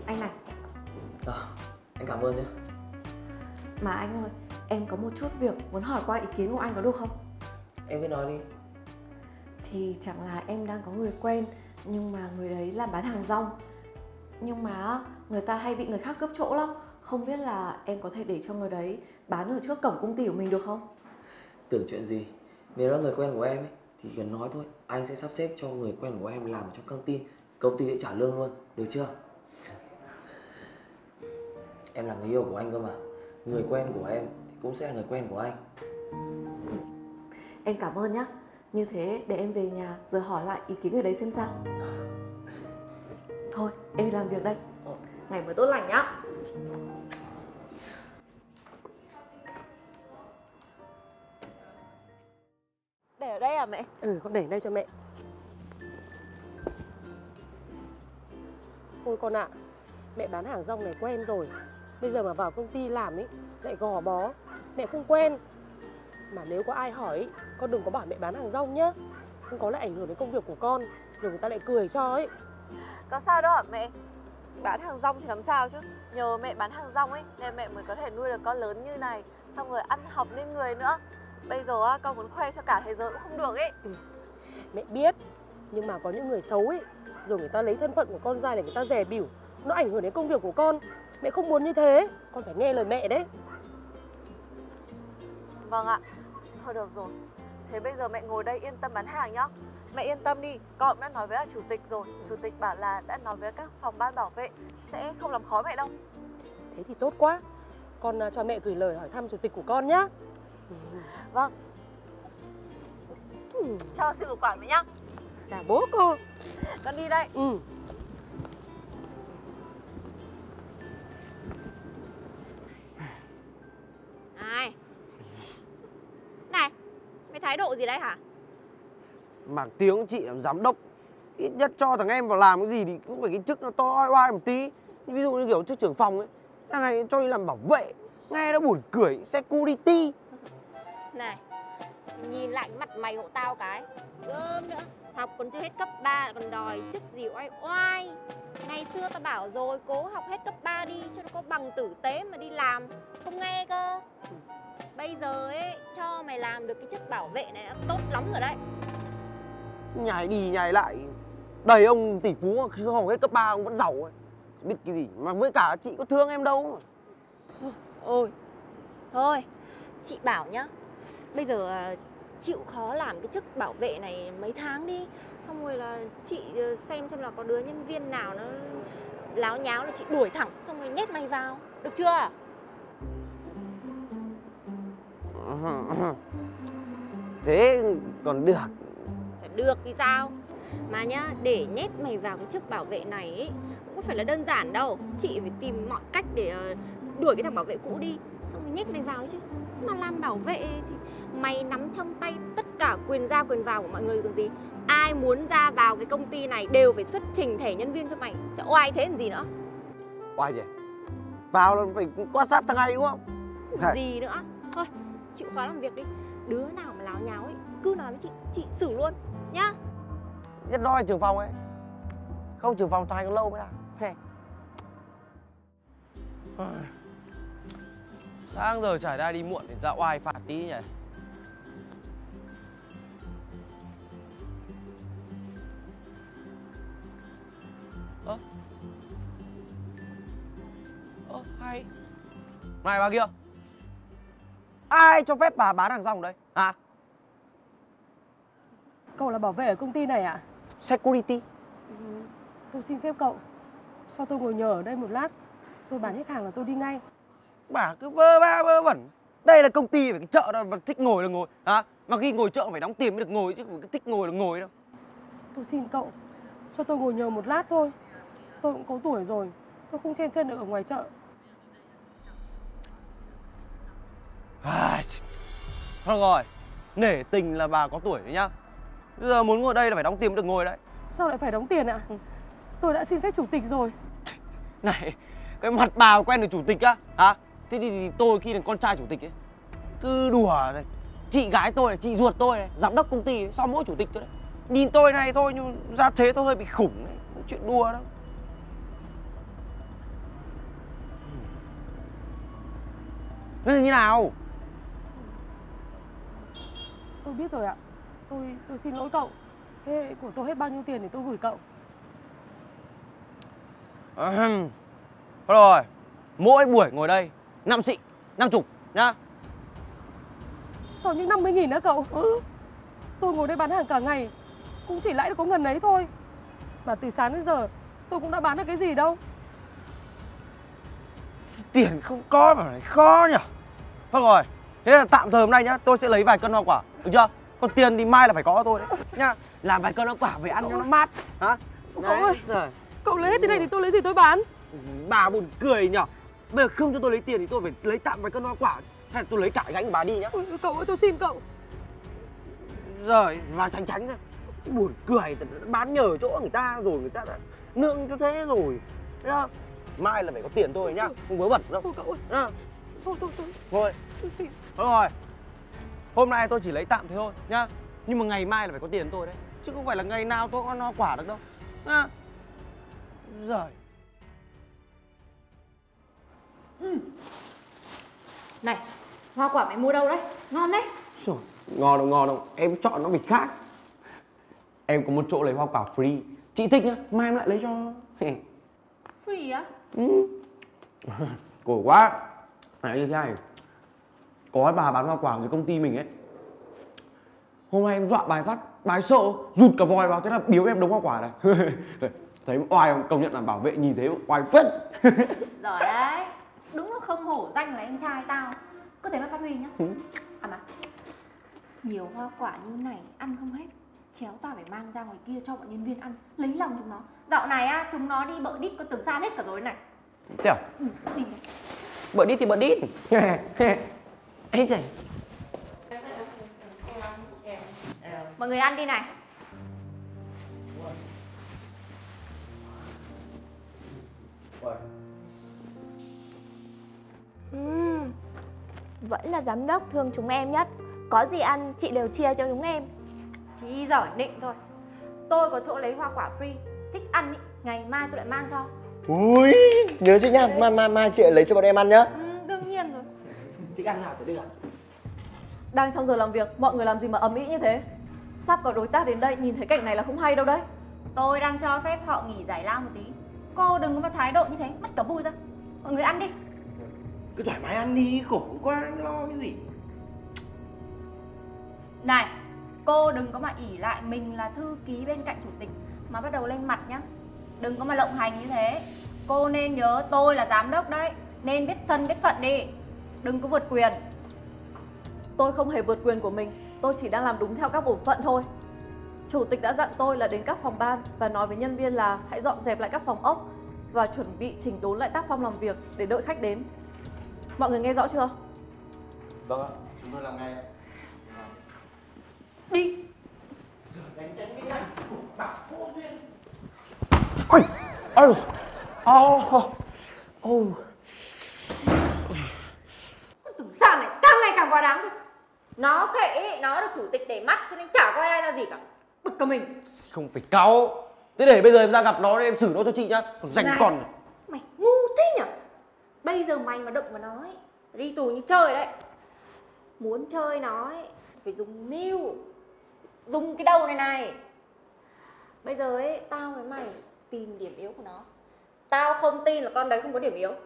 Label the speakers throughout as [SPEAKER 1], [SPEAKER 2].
[SPEAKER 1] Anh này.
[SPEAKER 2] Anh cảm ơn nhé.
[SPEAKER 1] Mà anh ơi, em có một chút việc muốn hỏi qua ý kiến của anh có được không?
[SPEAKER 2] Em cứ nói đi.
[SPEAKER 1] Thì chẳng là em đang có người quen, nhưng mà người đấy làm bán hàng rong. Nhưng mà người ta hay bị người khác cướp chỗ lắm. Không biết là em có thể để cho người đấy bán ở trước cổng công ty của mình được không?
[SPEAKER 2] Tưởng chuyện gì. Nếu là người quen của em ấy, thì cần nói thôi. Anh sẽ sắp xếp cho người quen của em làm ở trong căng tin. Công ty sẽ trả lương luôn, được chưa? Em là người yêu của anh cơ mà. Người quen của em thì cũng sẽ là người quen của anh.
[SPEAKER 1] Em cảm ơn nhá. Như thế để em về nhà rồi hỏi lại ý kiến người đấy xem sao. Thôi, em đi làm việc đây. Ngày mới tốt lành nhá. Để ở đây à mẹ?
[SPEAKER 3] Ừ, con để đây cho mẹ. Ôi con ạ, mẹ bán hàng rong này quen rồi. Bây giờ mà vào công ty làm ấy, lại gò bó. Mẹ không quen. Mà nếu có ai hỏi ấy, con đừng có bảo mẹ bán hàng rong nhá. Không có lại ảnh hưởng đến công việc của con. Rồi người ta lại cười cho ấy.
[SPEAKER 1] Có sao đâu hả mẹ? Bán hàng rong thì làm sao chứ? Nhờ mẹ bán hàng rong ấy nên mẹ mới có thể nuôi được con lớn như này, xong rồi ăn học nên người nữa. Bây giờ con muốn khoe cho cả thế giới cũng không được ấy.
[SPEAKER 3] Mẹ biết. Nhưng mà có những người xấu ấy, rồi người ta lấy thân phận của con ra để người ta dè bỉu. Nó ảnh hưởng đến công việc của con. Mẹ không muốn như thế. Con phải nghe lời mẹ đấy.
[SPEAKER 1] Vâng ạ. Thôi được rồi. Thế bây giờ mẹ ngồi đây yên tâm bán hàng nhá. Mẹ yên tâm đi, con cũng đã nói với chủ tịch rồi. Chủ tịch bảo là đã nói với các phòng ban bảo vệ sẽ không làm khó mẹ đâu.
[SPEAKER 3] Thế thì tốt quá. Con cho mẹ gửi lời hỏi thăm chủ tịch của con nhá.
[SPEAKER 1] Vâng. Cho xin một quả mẹ nhá.
[SPEAKER 3] Chào bố cô.
[SPEAKER 1] Con đi đây.
[SPEAKER 4] Này. Này, mày thái độ gì đấy hả?
[SPEAKER 5] Mảng tiếng chị làm giám đốc, ít nhất cho thằng em vào làm cái gì thì cũng phải cái chức nó to oai oai một tí. Ví dụ như kiểu chức trưởng phòng ấy, thằng này cho đi làm bảo vệ, nghe nó buồn cười, security.
[SPEAKER 4] Này, nhìn lại cái mặt mày hộ tao cái. Gớm nữa, học còn chưa hết cấp 3 còn đòi chức gì oai oai. Ngày xưa tao bảo rồi, cố học hết cấp 3 đi cho nó có bằng tử tế mà đi làm. Không nghe cơ. Bây giờ ấy, cho mày làm được cái chức bảo vệ này đã tốt lắm rồi đấy.
[SPEAKER 5] Nhảy đi nhảy lại, đầy ông tỷ phú không học hết cấp 3 ông vẫn giàu ấy. Biết cái gì, mà với cả chị có thương em đâu.
[SPEAKER 4] Ôi, thôi, chị bảo nhá. Bây giờ chịu khó làm cái chức bảo vệ này mấy tháng đi. Xong rồi là chị xem là có đứa nhân viên nào nó láo nháo là chị đuổi thẳng. Xong rồi nhét mày vào, được chưa?
[SPEAKER 5] Thế còn được.
[SPEAKER 4] Chả được thì sao? Mà nhá, để nhét mày vào cái chức bảo vệ này ấy, cũng không phải là đơn giản đâu. Chị phải tìm mọi cách để đuổi cái thằng bảo vệ cũ đi. Xong rồi nhét mày vào đấy chứ. Mà làm bảo vệ thì mày nắm trong tay tất cả quyền ra quyền vào của mọi người còn gì. Ai muốn ra vào cái công ty này đều phải xuất trình thẻ nhân viên cho mày. Chả oai thế làm gì nữa.
[SPEAKER 5] Oai gì? Vào là phải quan sát thằng này đúng không?
[SPEAKER 4] Gì nữa. Thôi, chịu khó làm việc đi. Đứa nào mà láo nháo ấy, cứ nói với chị xử luôn nhá.
[SPEAKER 5] Nhất nói trưởng phòng ấy. Không trưởng phòng thằng này còn lâu mới làm. Sáng giờ trải ra đi muộn thì ra oai phạt tí nhỉ. Hay. Này bà kia, ai cho phép bà bán hàng rong ở đây hả?
[SPEAKER 3] Cậu là bảo vệ ở công ty này à?
[SPEAKER 5] Security.
[SPEAKER 3] Tôi xin phép cậu, cho tôi ngồi nhờ ở đây một lát. Tôi bán hết hàng là tôi đi ngay.
[SPEAKER 5] Bà cứ vơ va vơ vẩn. Đây là công ty, phải cái chợ đâu mà thích ngồi là ngồi hả? Mà khi ngồi chợ phải đóng tiền mới được ngồi chứ không thích ngồi là ngồi đâu.
[SPEAKER 3] Tôi xin cậu, cho tôi ngồi nhờ một lát thôi. Tôi cũng có tuổi rồi, tôi không chen chân được ở ngoài chợ.
[SPEAKER 5] Thôi rồi, nể tình là bà có tuổi đấy nhá. Bây giờ muốn ngồi đây là phải đóng tiền mới được ngồi đấy.
[SPEAKER 3] Sao lại phải đóng tiền ạ? Tôi đã xin phép chủ tịch rồi.
[SPEAKER 5] Này, cái mặt bà quen được chủ tịch á hả? Thế thì tôi khi là con trai chủ tịch ấy cứ đùa này. Chị gái tôi này, chị ruột tôi này, giám đốc công ty ấy, sau mỗi chủ tịch tôi đấy. Nhìn tôi này thôi nhưng ra thế tôi hơi bị khủng đấy, chuyện đùa đâu. Nó là như nào?
[SPEAKER 3] Tôi biết rồi ạ. Tôi xin lỗi cậu. Thế của tôi hết bao nhiêu tiền để tôi gửi cậu?
[SPEAKER 5] Thôi rồi, mỗi buổi ngồi đây 5 xị, 50 nhá.
[SPEAKER 3] Sao những 50.000 nữa cậu? Tôi ngồi đây bán hàng cả ngày cũng chỉ lãi được có ngần ấy thôi. Mà từ sáng đến giờ tôi cũng đã bán được cái gì đâu.
[SPEAKER 5] Tiền không có mà lại khó nhỉ. Thôi rồi, thế là tạm thời hôm nay nhá, tôi sẽ lấy vài cân hoa quả, được chưa? Còn tiền thì mai là phải có của tôi đấy nhá. Làm vài cân hoa quả về ăn cho nó mát. Hả?
[SPEAKER 3] Cậu ơi, cậu lấy hết tiền này thì tôi lấy gì tôi bán?
[SPEAKER 5] Bà buồn cười nhỉ. Bây giờ không cho tôi lấy tiền thì tôi phải lấy tạm vài cân hoa quả. Hay là tôi lấy cả gánh của bà đi nhá.
[SPEAKER 3] Cậu ơi, tôi xin cậu.
[SPEAKER 5] Rồi, và tránh ra. Buồn cười, bán nhờ chỗ người ta rồi người ta đã nương cho thế rồi. Thấy không? Mai là phải có tiền tôi nhá, không vớ vẩn đâu.
[SPEAKER 3] Thôi cậu ơi.
[SPEAKER 5] Nhá.
[SPEAKER 3] Thôi.
[SPEAKER 5] Thôi.
[SPEAKER 3] Tôi xin.
[SPEAKER 5] Thôi rồi. Hôm nay tôi chỉ lấy tạm thế thôi nhá. Nhưng mà ngày mai là phải có tiền tôi đấy. Chứ không phải là ngày nào tôi ăn hoa quả được đâu. Nhá. Rồi.
[SPEAKER 4] Này, hoa quả mày mua đâu đấy? Ngon đấy.
[SPEAKER 5] Trời, ngon đâu, em chọn nó bị khác. Em có một chỗ lấy hoa quả free. Chị thích nhá, mai em lại lấy cho.
[SPEAKER 4] Free á?
[SPEAKER 5] Cổ quá. Này như thế này, có cái bà bán hoa quả dưới công ty mình ấy. Hôm nay em dọa bà ấy phát, bà ấy sợ, rụt cả vòi vào, thế là biếu em đống hoa quả này. Thấy oai không? Công nhận là bảo vệ nhìn thấy oai phết.
[SPEAKER 4] Giỏi đấy. Đúng là không hổ danh là em trai tao. Cứ thế mà phát huy nhá. À mà, nhiều hoa quả như này ăn không hết, khéo tao phải mang ra ngoài kia cho bọn nhân viên ăn, lấy lòng chúng nó. Dạo này á, chúng nó đi bợ đít có tưởng xa hết cả rồi này.
[SPEAKER 5] Thế à?
[SPEAKER 4] Đi.
[SPEAKER 5] Bợ đít thì bợ đít. Ấy trời.
[SPEAKER 4] Mọi người ăn đi này.
[SPEAKER 6] Vẫn là giám đốc thương chúng em nhất. Có gì ăn chị đều chia cho chúng em.
[SPEAKER 4] Chỉ giỏi nịnh thôi. Tôi có chỗ lấy hoa quả free. Thích ăn ý, ngày mai tôi lại mang cho.
[SPEAKER 7] Ui, nhớ chứ nhá, mai chị lại lấy cho bọn em ăn nhá.
[SPEAKER 4] Đương nhiên rồi.
[SPEAKER 5] Thích ăn nào tới đây à?
[SPEAKER 1] Đang trong giờ làm việc, mọi người làm gì mà ầm ĩ như thế? Sắp có đối tác đến đây, nhìn thấy cảnh này là không hay đâu đấy.
[SPEAKER 4] Tôi đang cho phép họ nghỉ giải lao một tí. Cô đừng có mà thái độ như thế, mất cả vui ra. Mọi người ăn đi.
[SPEAKER 5] Cứ thoải mái ăn đi, khổ quá, lo cái gì.
[SPEAKER 4] Này, cô đừng có mà ỷ lại mình là thư ký bên cạnh chủ tịch mà bắt đầu lên mặt nhá. Đừng có mà lộng hành như thế. Cô nên nhớ tôi là giám đốc đấy, nên biết thân biết phận đi. Đừng có vượt quyền.
[SPEAKER 1] Tôi không hề vượt quyền của mình, tôi chỉ đang làm đúng theo các bổn phận thôi. Chủ tịch đã dặn tôi là đến các phòng ban và nói với nhân viên là hãy dọn dẹp lại các phòng ốc và chuẩn bị chỉnh đốn lại tác phong làm việc để đợi khách đến. Mọi người nghe rõ chưa?
[SPEAKER 7] Vâng ạ, chúng tôi làm ngay ạ.
[SPEAKER 5] Đi. Ôi,
[SPEAKER 4] Tưởng sao này càng ngày càng quá đáng thôi. Nó kệ, nó được chủ tịch để mắt cho nên chả coi ai ra gì cả. Bực cả mình.
[SPEAKER 5] không phải cáu. Thế để bây giờ em ra gặp nó, em xử nó cho chị nhá. Còn dành
[SPEAKER 4] Này,
[SPEAKER 5] con này.
[SPEAKER 4] mày ngu thế nhở? Bây giờ mày mà động vào nó ấy, đi tù như chơi đấy. Muốn chơi nó ấy, phải dùng mưu, dùng cái đầu này này. Bây giờ ấy, tao với mày tìm điểm yếu của nó. Tao không tin là con đấy không có điểm yếu.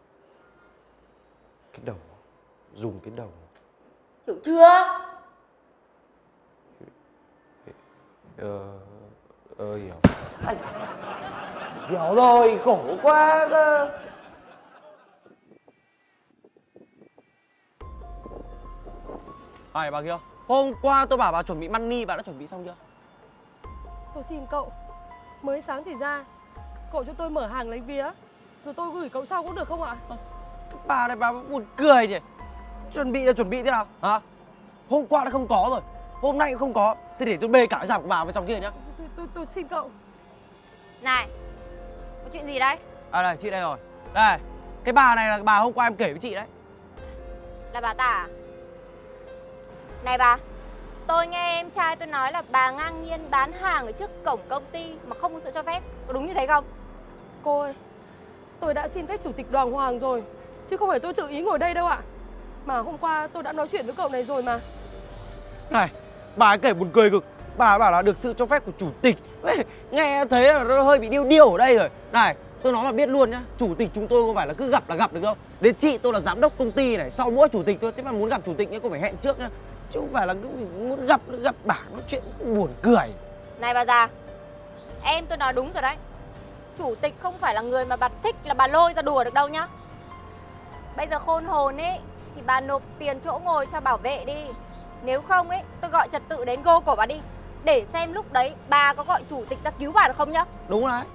[SPEAKER 5] Cái đầu. Dùng cái đầu.
[SPEAKER 4] Hiểu chưa?
[SPEAKER 5] Hiểu. Hiểu rồi, khổ quá cơ. Ai bà kia? Hôm qua tôi bảo bà chuẩn bị money, bà đã chuẩn bị xong chưa?
[SPEAKER 3] Tôi xin cậu. Mới sáng thì ra, cậu cho tôi mở hàng lấy vía, rồi tôi gửi cậu sau cũng được không ạ?
[SPEAKER 5] Bà này bà buồn cười nhỉ. Chuẩn bị là chuẩn bị thế nào? Hả? Hôm qua đã không có rồi, hôm nay cũng không có. Thế để tôi bê cả cái giảm của bà vào trong kia nhá.
[SPEAKER 3] Tôi xin cậu.
[SPEAKER 4] Này, có chuyện gì đây?
[SPEAKER 5] À đây, chị đây rồi. Đây, cái bà này là bà hôm qua em kể với chị đấy.
[SPEAKER 4] Là bà ta à? Này bà, tôi nghe em trai tôi nói là bà ngang nhiên bán hàng ở trước cổng công ty mà không có sự cho phép. Có đúng như thế không?
[SPEAKER 3] Cô ơi, tôi đã xin phép chủ tịch Đoàn Hoàng rồi, chứ không phải tôi tự ý ngồi đây đâu ạ. Mà hôm qua tôi đã nói chuyện với cậu này rồi mà.
[SPEAKER 5] Này, bà ấy kể buồn cười cực. Bà ấy bảo là được sự cho phép của chủ tịch. Nghe thấy là nó hơi bị điêu điêu ở đây rồi. Này, tôi nói mà biết luôn nhá, chủ tịch chúng tôi không phải là cứ gặp là gặp được đâu. Đến chị tôi là giám đốc công ty này, sau mỗi chủ tịch thôi. Thế mà muốn gặp chủ tịch ấy có phải hẹn trước nhá. Chứ không phải là cứ muốn gặp bà nói chuyện buồn cười.
[SPEAKER 4] Này bà già, em tôi nói đúng rồi đấy. Chủ tịch không phải là người mà bà thích là bà lôi ra đùa được đâu nhá. Bây giờ khôn hồn ấy thì bà nộp tiền chỗ ngồi cho bảo vệ đi. Nếu không ấy, tôi gọi trật tự đến gô cổ bà đi. Để xem lúc đấy bà có gọi chủ tịch ra cứu bà được không nhá.
[SPEAKER 5] Đúng đấy.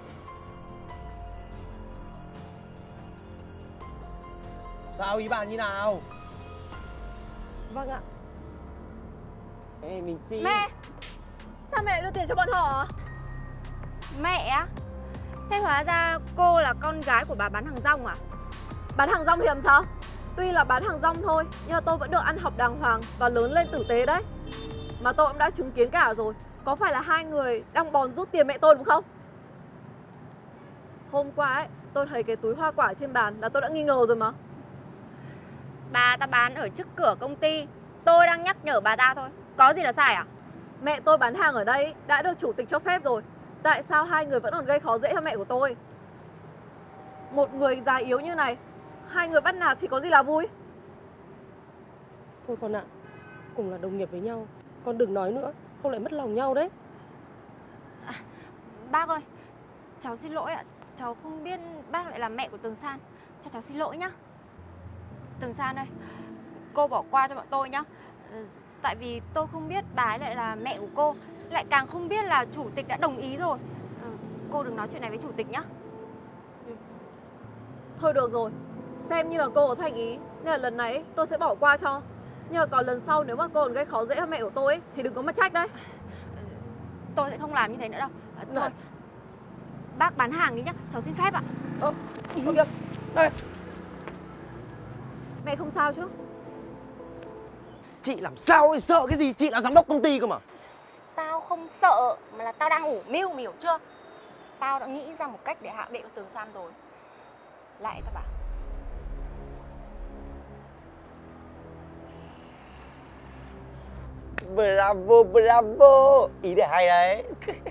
[SPEAKER 5] Sao ý bà như nào?
[SPEAKER 3] Vâng ạ.
[SPEAKER 5] Ê, mình xin.
[SPEAKER 4] Mẹ, sao mẹ lại đưa tiền cho bọn họ? Mẹ á? Thế hóa ra cô là con gái của bà bán hàng rong à?
[SPEAKER 1] Bán hàng rong thì làm sao? Tuy là bán hàng rong thôi, nhưng mà tôi vẫn được ăn học đàng hoàng và lớn lên tử tế đấy. Mà tôi cũng đã chứng kiến cả rồi. Có phải là hai người đang bòn rút tiền mẹ tôi đúng không? Hôm qua ấy, tôi thấy cái túi hoa quả trên bàn là tôi đã nghi ngờ rồi mà.
[SPEAKER 4] Bà ta bán ở trước cửa công ty, tôi đang nhắc nhở bà ta thôi. Có gì là sai à?
[SPEAKER 1] Mẹ tôi bán hàng ở đây đã được chủ tịch cho phép rồi. Tại sao hai người vẫn còn gây khó dễ cho mẹ của tôi? Một người già yếu như này, hai người bắt nạt thì có gì là vui?
[SPEAKER 3] Thôi con ạ, cùng là đồng nghiệp với nhau, con đừng nói nữa, không lại mất lòng nhau đấy.
[SPEAKER 4] Bác ơi, cháu xin lỗi ạ. Cháu không biết bác lại là mẹ của Tường San. Cho cháu xin lỗi nhá. Tường San ơi, cô bỏ qua cho bọn tôi nhá. Tại vì tôi không biết bà ấy lại là mẹ của cô, lại càng không biết là chủ tịch đã đồng ý rồi. Cô đừng nói chuyện này với chủ tịch nhá.
[SPEAKER 1] Thôi được rồi, xem như là cô có thành ý, nên là lần này tôi sẽ bỏ qua cho. Nhưng mà còn lần sau nếu mà cô còn gây khó dễ cho mẹ của tôi ấy, thì đừng có mà trách đấy.
[SPEAKER 4] Tôi sẽ không làm như thế nữa đâu. Thôi, bác bán hàng đi nhá, cháu xin phép ạ.
[SPEAKER 5] Đây.
[SPEAKER 1] Mẹ không sao chứ?
[SPEAKER 5] Chị làm sao ấy, sợ cái gì, chị là giám đốc công ty cơ mà.
[SPEAKER 4] Tao không sợ, mà là tao đang ủ mưu, mày hiểu chưa? Tao đã nghĩ ra một cách để hạ bệ con Tường San rồi. Lại tao bảo.
[SPEAKER 5] Bravo, bravo. Ý để hay đấy.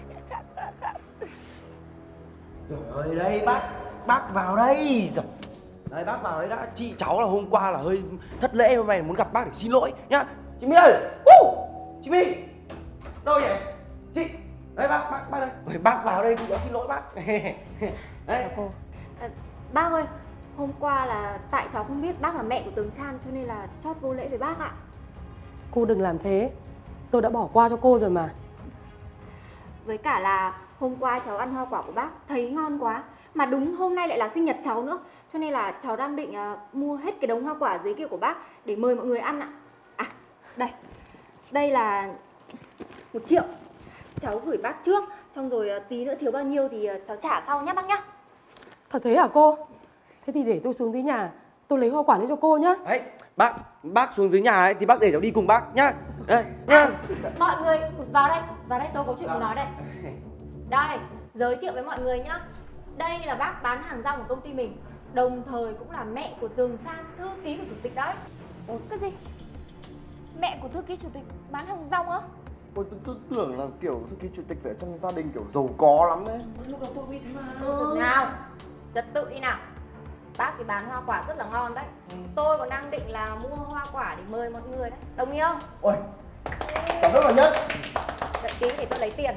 [SPEAKER 5] Trời ơi, đây bác vào đây. Đây bác vào đấy đã. Chị cháu là hôm qua là hơi thất lễ, hôm nay muốn gặp bác để xin lỗi nhá. Chị My ơi. Chị My. Đâu vậy? Chị. Đây bác đây. Bác vào đây, cháu xin lỗi bác. Đấy
[SPEAKER 3] cô.
[SPEAKER 4] Bác ơi, hôm qua là tại cháu không biết bác là mẹ của Tường San cho nên là chót vô lễ với bác ạ.
[SPEAKER 3] Cô đừng làm thế, tôi đã bỏ qua cho cô rồi mà.
[SPEAKER 4] Với cả là hôm qua cháu ăn hoa quả của bác thấy ngon quá. Mà đúng hôm nay lại là sinh nhật cháu nữa. Cho nên là cháu đang định mua hết cái đống hoa quả dưới kia của bác để mời mọi người ăn ạ. À, đây là 1 triệu. Cháu gửi bác trước, xong rồi tí nữa thiếu bao nhiêu thì cháu trả sau nhé bác nhá.
[SPEAKER 3] Thật thế hả cô? Thế thì để tôi xuống dưới nhà, tôi lấy hoa quả lên cho cô nhá.
[SPEAKER 5] đấy, bác xuống dưới nhà ấy thì bác để cháu đi cùng bác nhá. Đây, nhá.
[SPEAKER 4] Mọi người vào đây tôi có chuyện muốn nói đây. Đây, giới thiệu với mọi người nhá. Đây là bác bán hàng rong của công ty mình, đồng thời cũng là mẹ của Tường San, thư ký của chủ tịch đấy. Cái gì? Mẹ của thư ký chủ tịch bán hàng rong á?
[SPEAKER 7] Ôi, tôi tưởng là kiểu thư ký chủ tịch phải ở trong gia đình kiểu giàu có lắm đấy.
[SPEAKER 5] Lúc đầu tôi nghĩ thế mà.
[SPEAKER 4] Nào, trật tự đi nào. Bác thì bán hoa quả rất là ngon đấy. Tôi còn đang định là mua hoa quả để mời mọi người đấy. Đồng ý không?
[SPEAKER 7] Ôi, cảm ơn là nhất.
[SPEAKER 4] Đợi tí để tôi lấy tiền.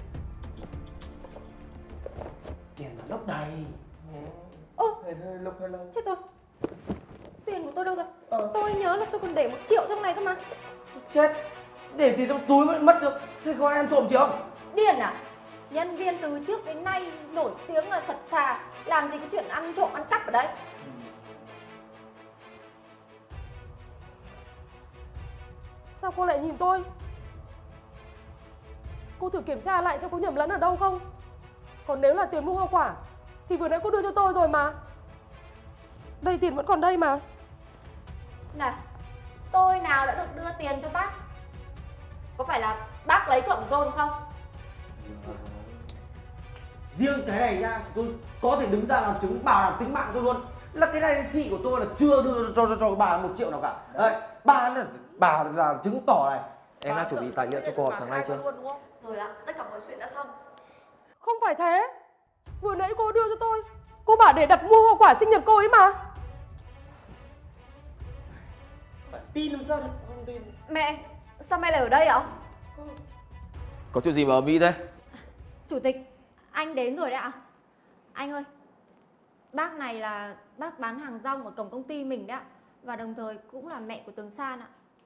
[SPEAKER 5] Tiền giám đốc đầy.
[SPEAKER 7] Hơi lục hơi lâu.
[SPEAKER 4] Chết tôi. Tiền của tôi đâu rồi? Tôi nhớ là tôi còn để 1 triệu trong này cơ mà.
[SPEAKER 5] Chết, để tiền trong túi vẫn mất được. Thế có ai ăn trộm chị không?
[SPEAKER 4] Điên à? Nhân viên từ trước đến nay nổi tiếng là thật thà, làm gì có chuyện ăn trộm ăn cắp ở đây.
[SPEAKER 3] Sao cô lại nhìn tôi? Cô thử kiểm tra lại xem có nhầm lẫn ở đâu không. Còn nếu là tiền mua hoa quả thì vừa nãy cô đưa cho tôi rồi mà. Đây, tiền vẫn còn đây mà.
[SPEAKER 4] Này, tôi nào đã được đưa tiền cho bác? Có phải là bác lấy trộm của tôi đúng không?
[SPEAKER 5] Riêng cái này nha, tôi có thể đứng ra làm chứng bảo đảm tính mạng tôi luôn. Là cái này chị của tôi là chưa đưa cho bà 1 triệu nào cả. Đấy, bà là chứng tỏ này.
[SPEAKER 2] Em đã chuẩn bị tài liệu cho cuộc họp sáng nay chưa?
[SPEAKER 1] Rồi ạ, tất cả mọi chuyện đã xong.
[SPEAKER 3] Không phải thế. Vừa nãy cô đưa cho tôi, cô bảo để đặt mua hoa quả sinh nhật cô ấy mà.
[SPEAKER 5] Tin làm sao được, không tin.
[SPEAKER 1] Mẹ, sao mẹ lại ở đây ạ?
[SPEAKER 2] Có chuyện gì mà ở Mỹ thế?
[SPEAKER 4] Chủ tịch, anh đến rồi đấy ạ. Anh ơi, bác này là bác bán hàng rong ở cổng công ty mình đấy ạ. Và đồng thời cũng là mẹ của Tường San ạ.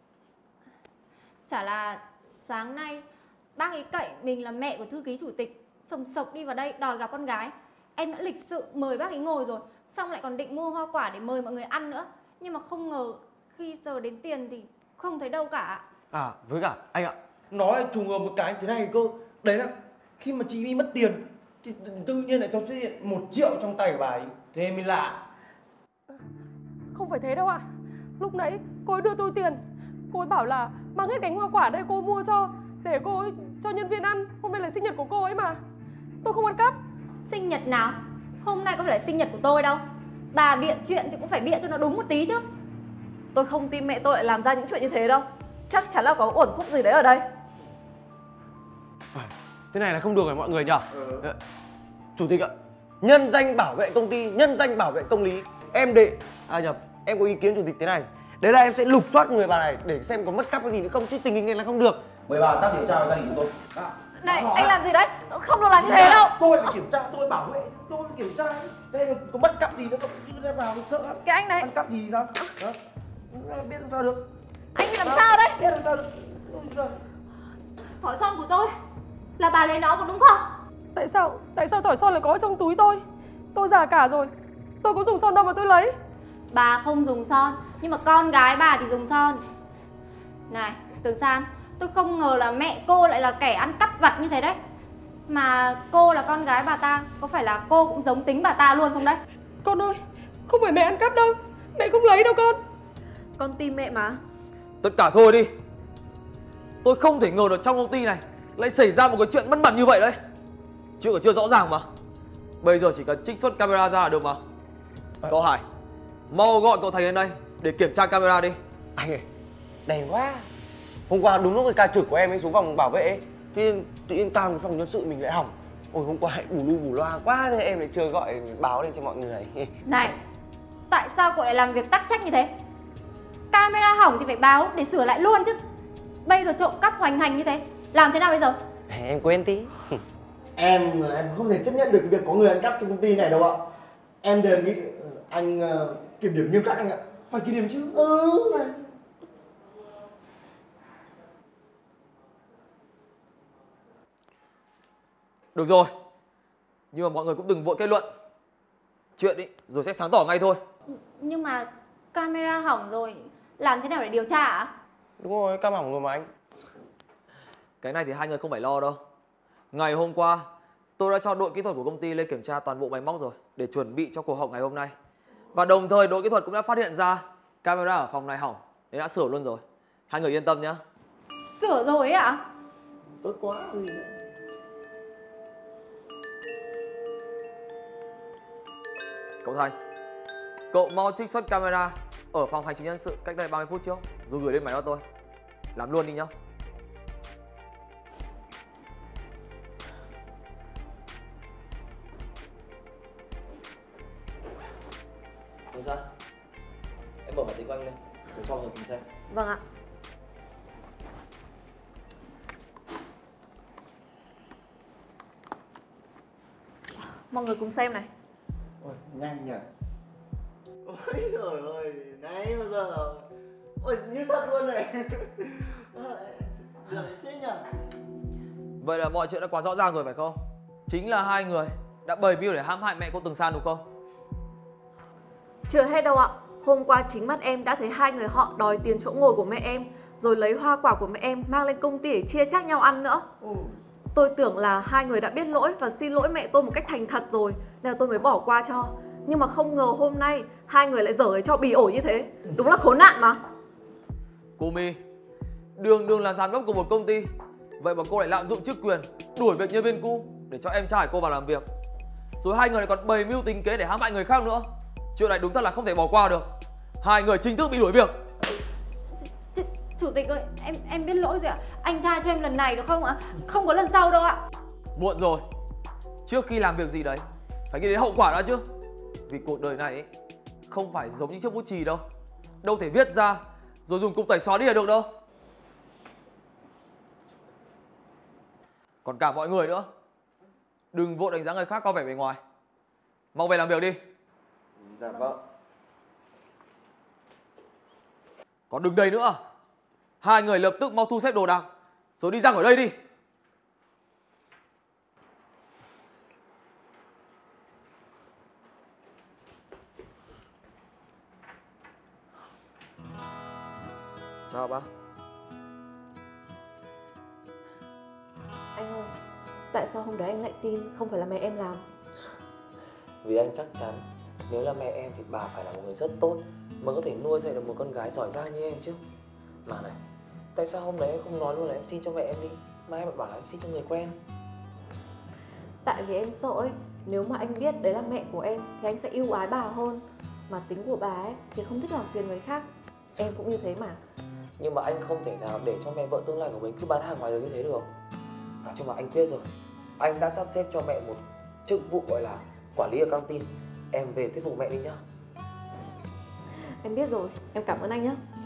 [SPEAKER 4] Chả là sáng nay bác ấy cậy mình là mẹ của thư ký chủ tịch, sồng sộc đi vào đây đòi gặp con gái. Em đã lịch sự mời bác ấy ngồi rồi, xong lại còn định mua hoa quả để mời mọi người ăn nữa. Nhưng mà không ngờ khi giờ đến tiền thì không thấy đâu cả.
[SPEAKER 5] À, với cả anh ạ, nói trùng hợp một cái thế này cơ. Đấy là khi mà chị bị mất tiền thì tự nhiên lại cho xuất hiện 1 triệu trong tay của bà ấy. Thế mới lạ.
[SPEAKER 3] Không phải thế đâu ạ. Lúc nãy cô ấy đưa tôi tiền, cô ấy bảo là mang hết cánh hoa quả đây cô mua cho, để cô ấy cho nhân viên ăn. Hôm nay là sinh nhật của cô ấy mà. Tôi không ăn cắp.
[SPEAKER 4] Sinh nhật nào? Hôm nay có phải là sinh nhật của tôi đâu. Bà bịa chuyện thì cũng phải bịa cho nó đúng một tí chứ.
[SPEAKER 1] Tôi không tin mẹ tôi lại làm ra những chuyện như thế đâu. Chắc chắn là có uẩn khúc gì đấy ở đây.
[SPEAKER 5] Thế này là không được rồi mọi người nhỉ? Chủ tịch ạ, nhân danh bảo vệ công ty, nhân danh bảo vệ công lý, em em có ý kiến chủ tịch thế này. Đấy là em sẽ lục soát người bà này để xem có mất cắp cái gì nữa không, chứ tình hình này là không được. Mời bà tác điều tra vào gia đình của tôi.
[SPEAKER 1] Này, anh làm gì đấy? Không được làm như thế đâu.
[SPEAKER 5] Tôi phải kiểm tra, tôi bảo vệ, tôi kiểm tra. Đây có mất cắp gì nữa không? Chứ vào sợ lắm.
[SPEAKER 1] Cái anh này,
[SPEAKER 5] Ăn cắp gì sao? Đó. Biết làm sao được.
[SPEAKER 1] anh làm sao đấy?
[SPEAKER 5] Biết làm sao được.
[SPEAKER 4] Hỏi son của tôi là bà lấy nó có đúng không?
[SPEAKER 3] Tại sao thỏi son lại có ở trong túi tôi? Tôi già cả rồi, tôi có dùng son đâu mà tôi lấy.
[SPEAKER 4] Bà không dùng son, nhưng mà con gái bà thì dùng son. Này, Tường San, tôi không ngờ là mẹ cô lại là kẻ ăn cắp vặt như thế đấy. Mà cô là con gái bà ta, có phải là cô cũng giống tính bà ta luôn không đấy?
[SPEAKER 3] Con ơi, không phải mẹ ăn cắp đâu, mẹ không lấy đâu con.
[SPEAKER 1] Con tin mẹ mà.
[SPEAKER 2] Tất cả thôi đi. Tôi không thể ngờ được trong công ty này lại xảy ra một cái chuyện bất mật như vậy đấy. Chuyện còn chưa rõ ràng mà. Bây giờ chỉ cần trích xuất camera ra là được mà. Cậu Hải, mau gọi cậu Thành lên đây để kiểm tra camera đi.
[SPEAKER 5] Anh ơi, đèn quá. Hôm qua đúng lúc cái ca trực của em ấy xuống phòng bảo vệ ấy, thì tự nhiên toàn phòng nhân sự mình lại hỏng. Ôi hôm qua bù lu bù loa quá nên em lại chưa gọi báo lên cho mọi người.
[SPEAKER 4] Này, tại sao cậu lại làm việc tắc trách như thế? Camera hỏng thì phải báo để sửa lại luôn chứ. Bây giờ trộm cắp hoành hành như thế, làm thế nào bây giờ?
[SPEAKER 5] Em quên tí.
[SPEAKER 7] Em không thể chấp nhận được việc có người ăn cắp trong công ty này đâu ạ. Em đề nghị anh kiểm điểm nghiêm khắc anh ạ.
[SPEAKER 5] Phải kiểm điểm chứ.
[SPEAKER 7] Phải.
[SPEAKER 2] Được rồi, nhưng mà mọi người cũng đừng vội kết luận chuyện ý, rồi sẽ sáng tỏ ngay thôi.
[SPEAKER 4] Nhưng mà camera hỏng rồi, làm thế nào để điều tra ạ?
[SPEAKER 5] Đúng rồi, cam hỏng rồi mà anh.
[SPEAKER 2] Cái này thì hai người không phải lo đâu. Ngày hôm qua tôi đã cho đội kỹ thuật của công ty lên kiểm tra toàn bộ máy móc rồi, để chuẩn bị cho cuộc họp ngày hôm nay. Và đồng thời đội kỹ thuật cũng đã phát hiện ra camera ở phòng này hỏng, nên đã sửa luôn rồi. Hai người yên tâm nhé.
[SPEAKER 4] Sửa rồi ấy ạ?
[SPEAKER 7] Tốt quá gì nữa.
[SPEAKER 2] Cậu Thành, cậu mau trích xuất camera ở phòng hành chính nhân sự cách đây 30 phút trước, rồi gửi lên máy cho tôi. Làm luôn đi nhá. Được sao? Em mở máy tính của anh lên, tôi cho mọi người cùng xem.
[SPEAKER 1] Vâng ạ. Mọi người cùng xem này.
[SPEAKER 7] Ôi, nhanh nhỉ. Ôi trời ơi, nãy bao giờ. Ôi, như thật luôn này. Được thế nhỉ.
[SPEAKER 2] Vậy là mọi chuyện đã quá rõ ràng rồi phải không? Chính là hai người đã bày mưu để hãm hại mẹ cô Tường San đúng không?
[SPEAKER 1] Chưa hết đâu ạ. Hôm qua chính mắt em đã thấy hai người họ đòi tiền chỗ ngồi của mẹ em, rồi lấy hoa quả của mẹ em mang lên công ty để chia chác nhau ăn nữa. Tôi tưởng là hai người đã biết lỗi và xin lỗi mẹ tôi một cách thành thật rồi, nên là tôi mới bỏ qua cho. Nhưng mà không ngờ hôm nay hai người lại dở cái trò bỉ ổi như thế. Đúng là khốn nạn mà.
[SPEAKER 2] Cô My, đường là giám đốc của một công ty, vậy mà cô lại lạm dụng chức quyền đuổi việc nhân viên cũ để cho em trai cô vào làm việc. Rồi hai người lại còn bày mưu tính kế để hãm hại người khác nữa. Chuyện này đúng thật là không thể bỏ qua được. Hai người chính thức bị đuổi việc.
[SPEAKER 4] Chủ tịch ơi, em biết lỗi rồi ạ. Anh tha cho em lần này được không ạ? Không có lần sau đâu ạ.
[SPEAKER 2] Muộn rồi. Trước khi làm việc gì đấy phải nghĩ đến hậu quả đã chứ. Vì cuộc đời này ấy, không phải giống như chiếc bút chì đâu. Đâu thể viết ra rồi dùng cục tẩy xóa đi là được đâu. Còn cả mọi người nữa, đừng vội đánh giá người khác qua vẻ bề ngoài. Mau về làm việc đi.
[SPEAKER 7] Dạ vâng.
[SPEAKER 2] Còn đừng đây nữa. Hai người lập tức mau thu xếp đồ đạc rồi đi ra khỏi đây đi. Chào bác.
[SPEAKER 1] Anh ơi, tại sao hôm đấy anh lại tin không phải là mẹ em làm?
[SPEAKER 2] Vì anh chắc chắn nếu là mẹ em thì bà phải là một người rất tốt mới có thể nuôi dạy được một con gái giỏi giang như em chứ. Mà này, tại sao hôm đấy em không nói luôn là em xin cho mẹ em đi, mà em lại bảo là em xin cho người quen?
[SPEAKER 1] Tại vì em sợ ấy, nếu mà anh biết đấy là mẹ của em thì anh sẽ yêu ái bà hơn. Mà tính của bà ấy thì không thích làm phiền người khác. Em cũng như thế mà.
[SPEAKER 2] Nhưng mà anh không thể nào để cho mẹ vợ tương lai của mình cứ bán hàng ngoài đường như thế được. Nói chung là anh quyết rồi. Anh đã sắp xếp cho mẹ một chức vụ gọi là quản lý ở căng tin. Em về thuyết phục mẹ đi nhá.
[SPEAKER 1] Em biết rồi, em cảm ơn anh nhé.